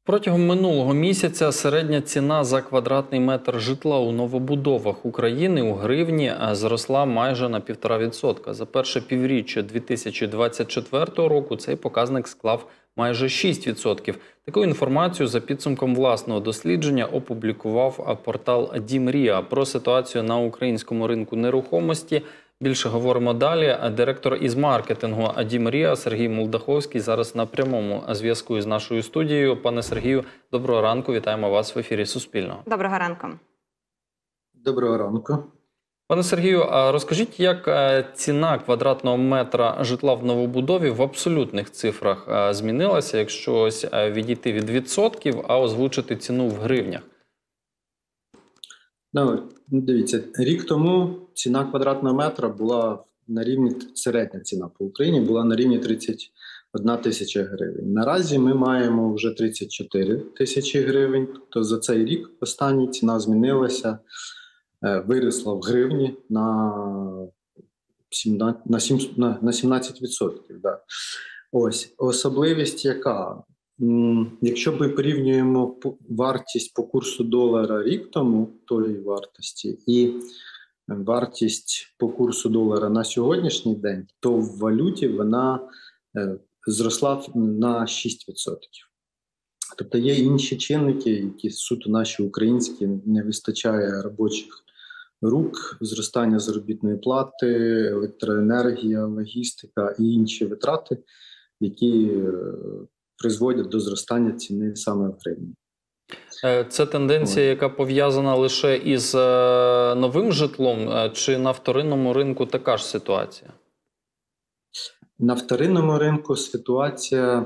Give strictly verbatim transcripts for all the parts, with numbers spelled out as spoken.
Протягом минулого місяця середня ціна за квадратний метр житла у новобудовах України у гривні зросла майже на півтора відсотка. За перше півріччя дві тисячі двадцять четвертого року цей показник склав майже шість відсотків. Таку інформацію за підсумком власного дослідження опублікував портал Дімрія. Про ситуацію на українському ринку нерухомості більше говоримо далі. Директор із маркетингу Дімрія Сергій Молдаховський зараз на прямому зв'язку із нашою студією. Пане Сергію, доброго ранку. Вітаємо вас в ефірі Суспільного. Доброго ранку. Доброго ранку. Пане Сергію, а розкажіть, як ціна квадратного метра житла в новобудові в абсолютних цифрах змінилася, якщо ось відійти від відсотків, а озвучити ціну в гривнях? Ну, дивіться, рік тому ціна квадратного метра була на рівні, середня ціна по Україні була на рівні тридцять одна тисяча гривень. Наразі ми маємо вже тридцять чотири тисячі гривень, тобто за цей рік останній ціна змінилася, виросла в гривні на сімнадцять відсотків. Да. Ось, особливість яка? Якщо ми порівнюємо вартість по курсу долара рік тому, тої вартості, і вартість по курсу долара на сьогоднішній день, то в валюті вона зросла на шість відсотків. Тобто є інші чинники, які суто наші українські, не вистачає робочих рук, зростання заробітної плати, електроенергія, логістика і інші витрати, які призводять до зростання ціни саме в гривні. Це тенденція, яка пов'язана лише із новим житлом, чи на вторинному ринку така ж ситуація? На вторинному ринку ситуація,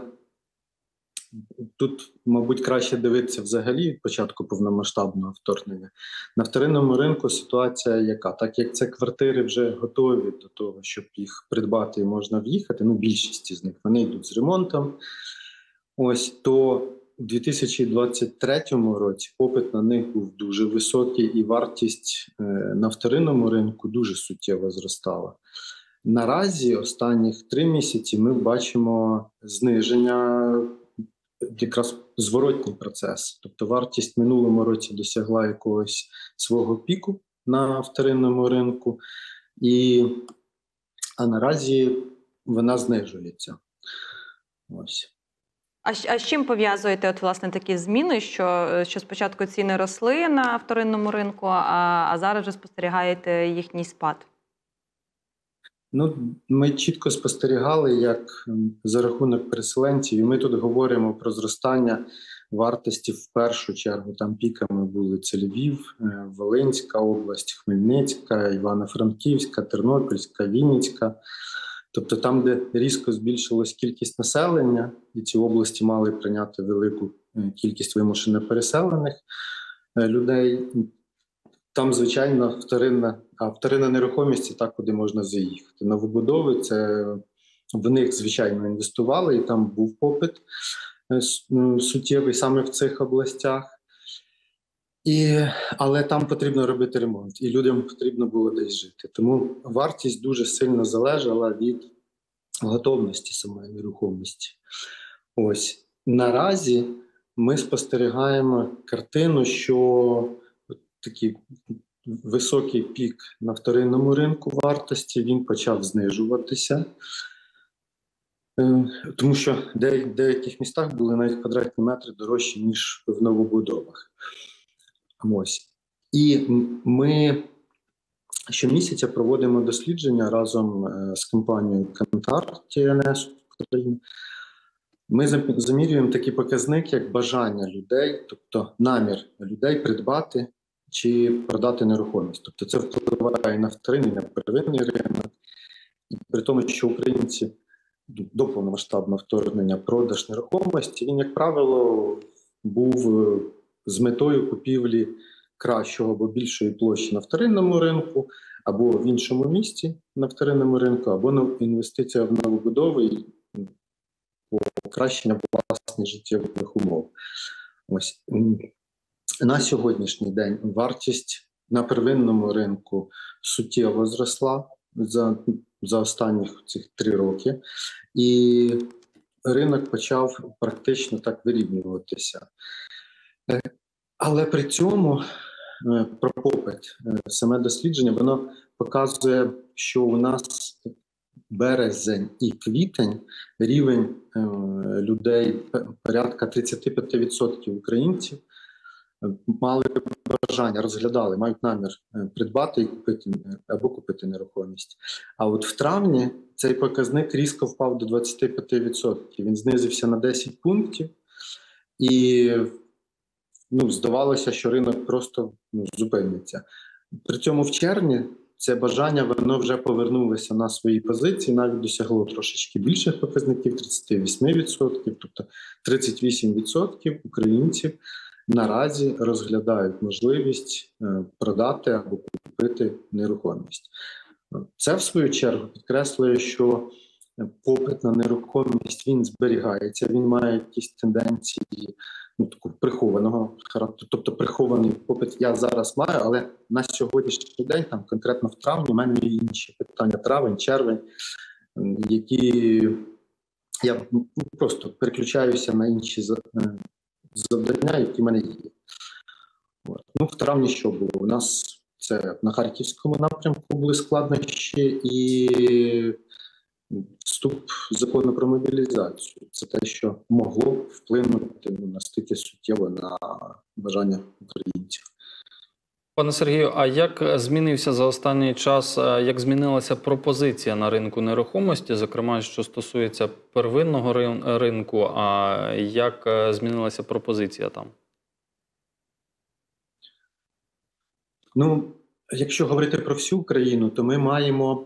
тут, мабуть, краще дивитися взагалі від початку повномасштабного вторгнення. На вторинному ринку ситуація яка? Так як це квартири вже готові до того, щоб їх придбати і можна в'їхати, ну більшість з них, вони йдуть з ремонтом, ось, то у дві тисячі двадцять третьому році попит на них був дуже високий і вартість е, на вторинному ринку дуже суттєво зростала. Наразі останніх три місяці ми бачимо зниження, якраз зворотній процес. Тобто вартість в минулому році досягла якогось свого піку на вторинному ринку, і, а наразі вона знижується. Ось. А, а з чим пов'язуєте от, власне, такі зміни, що, що спочатку ціни росли на вторинному ринку, а, а зараз вже спостерігаєте їхній спад? Ну, ми чітко спостерігали, як за рахунок переселенців, і ми тут говоримо про зростання вартості в першу чергу. Там піками були це Львів, Волинська область, Хмельницька, Івано-Франківська, Тернопільська, Вінницька. Тобто там, де різко збільшилась кількість населення, і ці області мали прийняти велику кількість вимушено переселених людей, там, звичайно, вторинна, а вторинна нерухомість – це так, куди можна заїхати. Новобудови, це в них, звичайно, інвестували, і там був попит суттєвий саме в цих областях. І, але там потрібно робити ремонт, і людям потрібно було десь жити. Тому вартість дуже сильно залежала від готовності самої нерухомості. Ось. Наразі ми спостерігаємо картину, що такий високий пік на вторинному ринку вартості, він почав знижуватися. Тому що в деяких містах були навіть квадратні метри дорожчі, ніж в новобудовах. Ось. І ми щомісяця проводимо дослідження разом з компанією Kantar Ті Ен Ес України. Ми замірюємо такий показник, як бажання людей, тобто намір людей придбати чи продати нерухомість. Тобто це впливає на вторинний, на первинний ринок. І при тому, що українці до повномасштабного вторгнення продаж нерухомості, він, як правило, був з метою купівлі кращого або більшої площі на вторинному ринку, або в іншому місці на вторинному ринку, або інвестиція в новобудови і покращення власних життєвих умов. Ось. На сьогоднішній день вартість на первинному ринку суттєво зросла за, за останні цих три роки. І ринок почав практично так вирівнюватися. Але при цьому про попит, саме дослідження, воно показує, що у нас березень і квітень рівень людей, порядка тридцять п'ять відсотків українців, мали бажання, розглядали, мають намір придбати і купити або купити нерухомість. А от в травні цей показник різко впав до двадцять п'ять відсотків. Він знизився на десять пунктів, і ну, здавалося, що ринок просто ну, зупиниться. При цьому в червні це бажання воно вже повернулося на свої позиції, навіть досягло трошечки більших показників, тридцять вісім відсотків, тобто тридцять вісім відсотків українців наразі розглядають можливість продати або купити нерухомість. Це, в свою чергу, підкреслює, що попит на нерухомість, він зберігається, він має якісь тенденції ну, такого прихованого характеру, тобто прихований попит я зараз маю, але на сьогоднішній день, там конкретно в травні, у мене є інші питання, травень, червень, які я ну, просто переключаюся на інші завдання, які в мене є. От. Ну, в травні що було? У нас це на Харківському напрямку були складнощі і вступ закону про мобілізацію. Це те, що могло вплинути ну, настільки суттєво на бажання українців. Пане Сергію, а як змінився за останній час, як змінилася пропозиція на ринку нерухомості, зокрема, що стосується первинного ринку, а як змінилася пропозиція там? Ну, якщо говорити про всю Україну, то ми маємо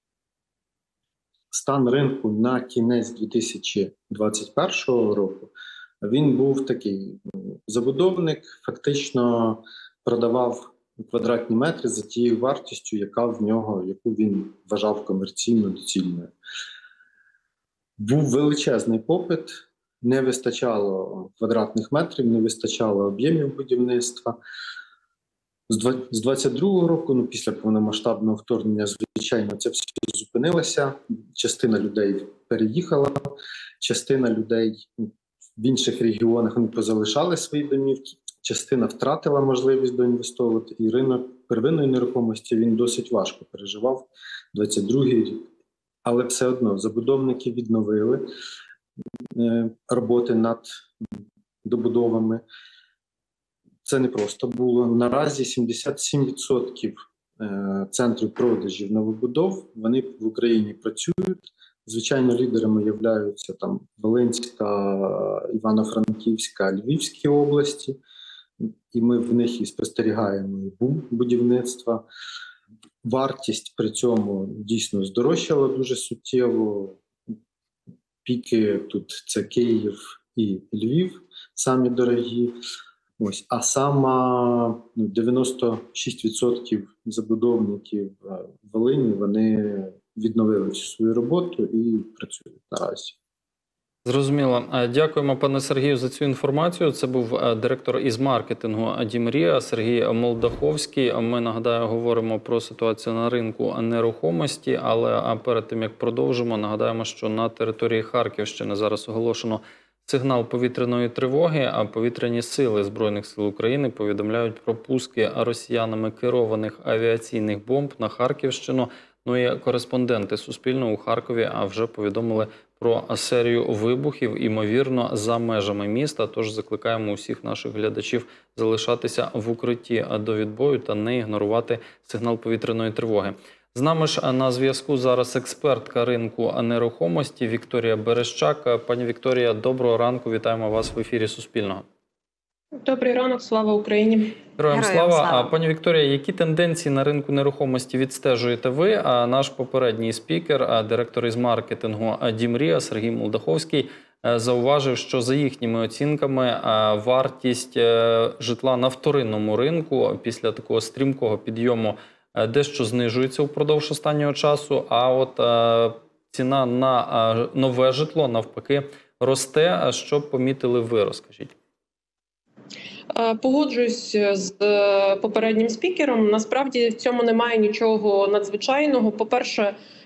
стан ринку на кінець дві тисячі двадцять першого року. Він був такий, забудовник фактично продавав квадратні метри за тією вартістю, яка в нього, яку він вважав комерційно доцільною. Був величезний попит, не вистачало квадратних метрів, не вистачало об'ємів будівництва. З двадцять другого року, ну, після повномасштабного вторгнення, звичайно, це все зупинилося. Частина людей переїхала, частина людей в інших регіонах вони позалишали свої домівки, частина втратила можливість доінвестовувати, і ринок первинної нерухомості він досить важко переживав двадцять другий рік. Але все одно забудовники відновили е, роботи над добудовами. Це не просто було. Наразі сімдесят сім відсотків е, центрів продажів новобудов, вони в Україні працюють. Звичайно, лідерами являються там Волинська, Івано-Франківська, Львівські області. І ми в них і спостерігаємо і бум будівництва. Вартість при цьому дійсно здорожчала дуже суттєво. Піки тут це Київ і Львів, самі дорогі. Ось, а саме дев'яносто шість відсотків забудовників в Волині, вони відновили всю свою роботу і працюють наразі. Зрозуміло. Дякуємо, пане Сергію, за цю інформацію. Це був директор із маркетингу «Дімрія» Сергій Молдаховський. Ми, нагадаю, говоримо про ситуацію на ринку нерухомості, але перед тим, як продовжимо, нагадаємо, що на території Харківщини зараз оголошено сигнал повітряної тривоги, а повітряні сили Збройних сил України повідомляють про пуски росіянами керованих авіаційних бомб на Харківщину. Ну і кореспонденти Суспільного у Харкові вже повідомили про серію вибухів, ймовірно, за межами міста. Тож закликаємо усіх наших глядачів залишатися в укритті до відбою та не ігнорувати сигнал повітряної тривоги. З нами ж на зв'язку зараз експертка ринку нерухомості Вікторія Берещак. Пані Вікторія, доброго ранку, вітаємо вас в ефірі Суспільного. Добрий ранок, слава Україні. Героям слава. А пані Вікторія, які тенденції на ринку нерухомості відстежуєте ви? А наш попередній спікер, директор із маркетингу «Дімрія» Сергій Молдаховський зауважив, що за їхніми оцінками вартість житла на вторинному ринку після такого стрімкого підйому дещо знижується упродовж останнього часу, а от е, ціна на е, нове житло навпаки росте. Що помітили ви, розкажіть? Погоджуюсь з попереднім спікером. Насправді в цьому немає нічого надзвичайного. По-перше,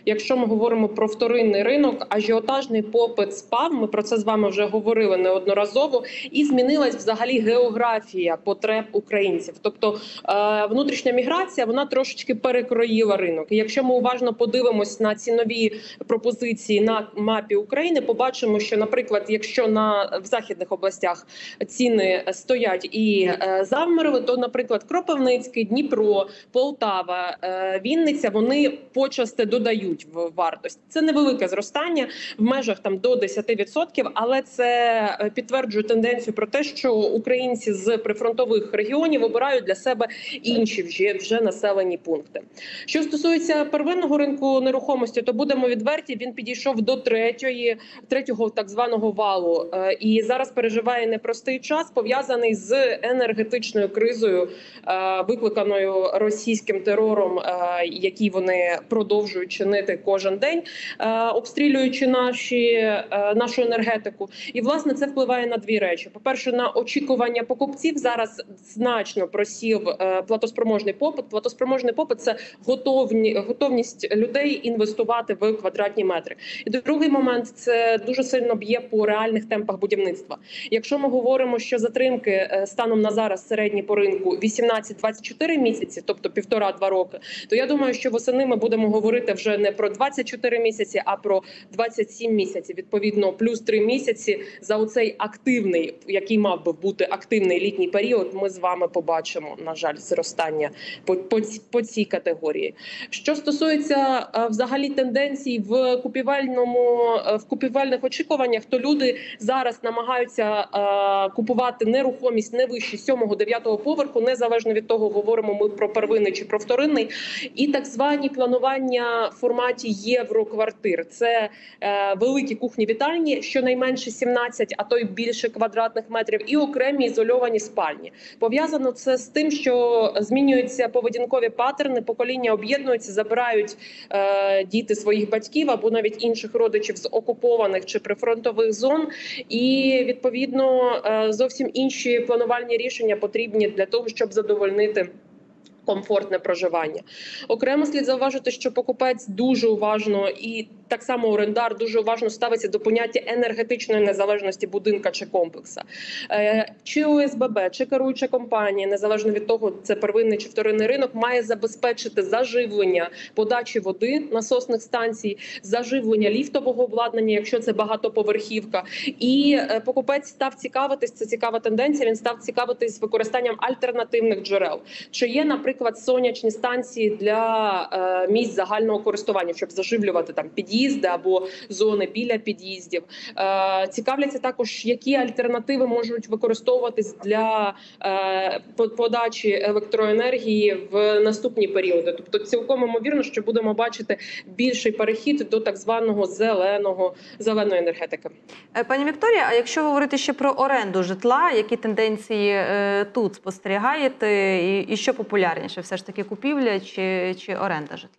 якщо ми говоримо про вторинний ринок, ажіотажний попит спав, ми про це з вами вже говорили неодноразово, і змінилась взагалі географія потреб українців. Тобто е, внутрішня міграція, вона трошечки перекроїла ринок. І якщо ми уважно подивимось на цінові пропозиції на мапі України, побачимо, що, наприклад, якщо на в західних областях ціни стоять і е, завмерли, то, наприклад, Кропивницький, Дніпро, Полтава, е, Вінниця, вони почасти додають в вартість. Це невелике зростання в межах там до десять відсотків, але це підтверджує тенденцію про те, що українці з прифронтових регіонів обирають для себе інші вже, вже населені пункти. Що стосується первинного ринку нерухомості, то будемо відверті, він підійшов до третьої, третього так званого валу е, і зараз переживає непростий час, пов'язаний з енергетичною кризою, е, викликаною російським терором, е, який вони продовжують чинити кожен день, е, обстрілюючи наші, е, нашу енергетику. І, власне, це впливає на дві речі. По-перше, на очікування покупців зараз значно просів е, платоспроможний попит. Платоспроможний попит – це готовні, готовність людей інвестувати в квадратні метри. І другий момент – це дуже сильно б'є по реальних темпах будівництва. Якщо ми говоримо, що затримки е, станом на зараз середні по ринку вісімнадцять - двадцять чотири місяці, тобто півтора-два роки, то я думаю, що восени ми будемо говорити вже не про двадцять чотири місяці, а про двадцять сім місяців. Відповідно, плюс три місяці за оцей активний, який мав би бути активний літній період, ми з вами побачимо, на жаль, зростання по, по, по цій категорії. Що стосується а, взагалі тенденцій в купівельному, в купівельних очікуваннях, то люди зараз намагаються а, купувати нерухомість не вище сьомого-дев'ятого поверху, незалежно від того, говоримо ми про первинний чи про вторинний, і так звані планування в форматі євроквартир. Це е, великі кухні-вітальні, щонайменше сімнадцять, а то й більше квадратних метрів, і окремі ізольовані спальні. Пов'язано це з тим, що змінюються поведінкові паттерни, покоління об'єднуються, забирають е, діти своїх батьків або навіть інших родичів з окупованих чи прифронтових зон, і, відповідно, е, зовсім інші планувальні рішення потрібні для того, щоб задовольнити комфортне проживання. Окремо слід зауважити, що покупець дуже уважно і так само орендар дуже уважно ставиться до поняття енергетичної незалежності будинка чи комплекса. Е, чи О С Б Б, чи керуюча компанія, незалежно від того, це первинний чи вторинний ринок, має забезпечити заживлення подачі води насосних станцій, заживлення ліфтового обладнання, якщо це багатоповерхівка. І е, покупець став цікавитись, це цікава тенденція, він став цікавитись використанням альтернативних джерел. Чи є, наприклад, сонячні станції для е, місць загального користування, щоб заживлювати там під'їзди або зони біля під'їздів. Е, цікавляться також, які альтернативи можуть використовуватись для е, подачі електроенергії в наступні періоди. Тобто цілком ймовірно, що будемо бачити більший перехід до так званого зеленого, зеленої енергетики. Пані Вікторія, а якщо говорити ще про оренду житла, які тенденції е, тут спостерігаєте і, і що популярніше? Все ж таки купівля чи, чи оренда житла?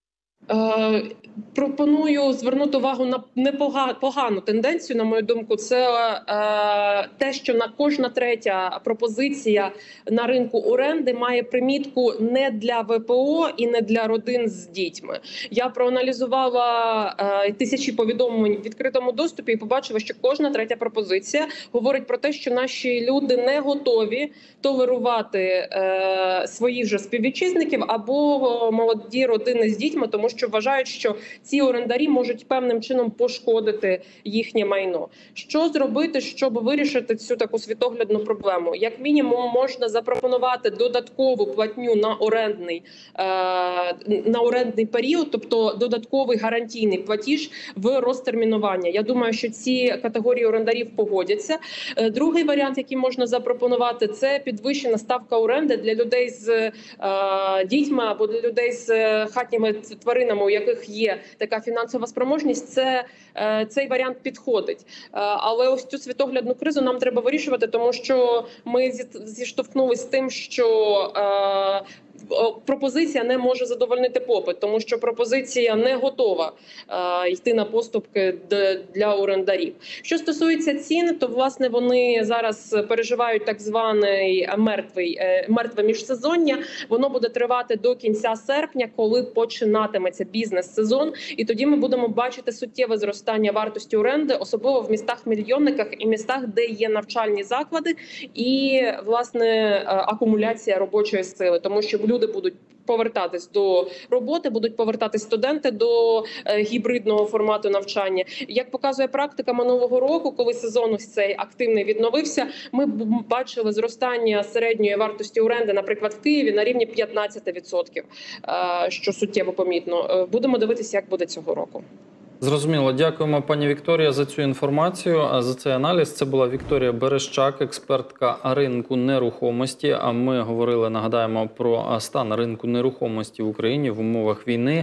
Е, пропоную звернути увагу на непогану тенденцію, на мою думку, це е, те, що на кожна третя пропозиція на ринку оренди має примітку не для В П О і не для родин з дітьми. Я проаналізувала е, тисячі повідомлень в відкритому доступі і побачила, що кожна третя пропозиція говорить про те, що наші люди не готові толерувати е, своїх же співвітчизників або молоді родини з дітьми, тому що вважають, що ці орендарі можуть певним чином пошкодити їхнє майно. Що зробити, щоб вирішити цю таку світоглядну проблему? Як мінімум, можна запропонувати додаткову платню на орендний, е, на орендний період, тобто додатковий гарантійний платіж в розтермінування. Я думаю, що ці категорії орендарів погодяться. Е, другий варіант, який можна запропонувати, це підвищена ставка оренди для людей з е, дітьми або для людей з хатніми тваринами, у яких є така фінансова спроможність. Це, е, цей варіант підходить. Е, але ось цю світоглядну кризу нам треба вирішувати, тому що ми зіштовхнулися з тим, що е, пропозиція не може задовольнити попит, тому що пропозиція не готова е, йти на поступки для орендарів. Що стосується цін, то власне вони зараз переживають так званий мертвий е, мертве міжсезоння. Воно буде тривати до кінця серпня, коли починатиметься бізнес-сезон, і тоді ми будемо бачити суттєве зростання вартості оренди, особливо в містах-мільйонниках і містах, де є навчальні заклади і власне акумуляція робочої сили, тому що люди будуть повертатись до роботи, будуть повертатись студенти до е, гібридного формату навчання. Як показує практика минулого року, коли сезон ось цей активний відновився, ми бачили зростання середньої вартості оренди, наприклад, в Києві на рівні п'ятнадцять відсотків, е, що суттєво помітно. Е, будемо дивитися, як буде цього року. Зрозуміло. Дякуємо, пані Вікторія, за цю інформацію, за цей аналіз. Це була Вікторія Берещак, експертка ринку нерухомості. А ми говорили, нагадаємо, про стан ринку нерухомості в Україні в умовах війни.